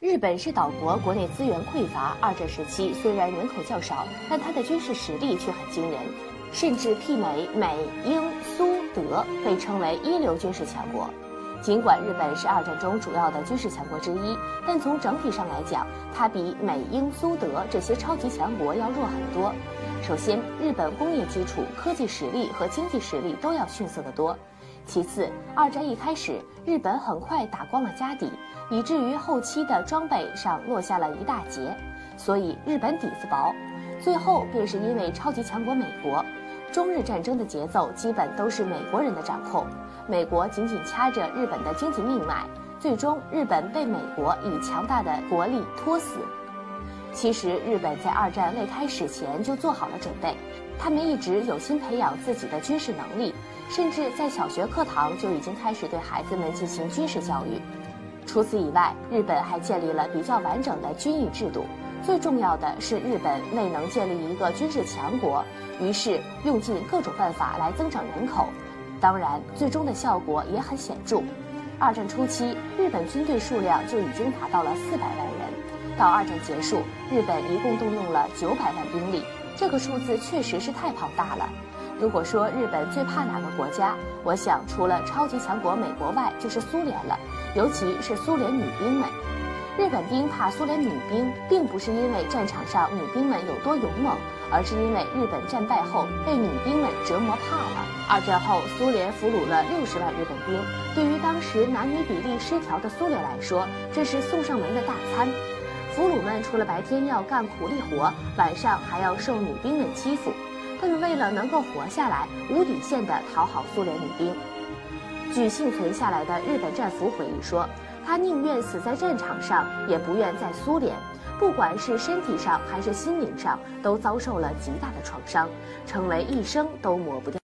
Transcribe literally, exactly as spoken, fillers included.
日本是岛国，国内资源匮乏。二战时期虽然人口较少，但它的军事实力却很惊人，甚至媲美美、英、苏、德，被称为一流军事强国。尽管日本是二战中主要的军事强国之一，但从整体上来讲，它比美、英、苏、德这些超级强国要弱很多。首先，日本工业基础、科技实力和经济实力都要逊色得多。其次，二战一开始，日本很快打光了家底，以至于后期的装备上落下了一大截，所以日本底子薄。最后便是因为超级强国美国，中日战争的节奏基本都是美国人的掌控，美国紧紧掐着日本的经济命脉，最终日本被美国以强大的国力拖死。其实日本在二战未开始前就做好了准备，他们一直有心培养自己的军事能力，甚至在小学课堂就已经开始对孩子们进行军事教育。除此以外，日本还建立了比较完整的军役制度。最重要的是，日本未能建立一个军事强国，于是用尽各种办法来增长人口。当然，最终的效果也很显著。二战初期，日本军队数量就已经达到了四百万人。到二战结束，日本一共动用了九百万兵力，这个数字确实是太庞大了。如果说日本最怕哪个国家，我想除了超级强国美国外，就是苏联了，尤其是苏联女兵们。日本兵怕苏联女兵，并不是因为战场上女兵们有多勇猛，而是因为日本战败后被女兵们折磨怕了。二战后，苏联俘虏了六十万日本兵，对于当时男女比例失调的苏联来说，这是送上门的大餐。俘虏们除了白天要干苦力活，晚上还要受女兵们欺负。他们为了能够活下来，无底线地讨好苏联女兵。据幸存下来的日本战俘回忆说，他宁愿死在战场上，也不愿在苏联。不管是身体上还是心灵上，都遭受了极大的创伤，成为一生都抹不掉。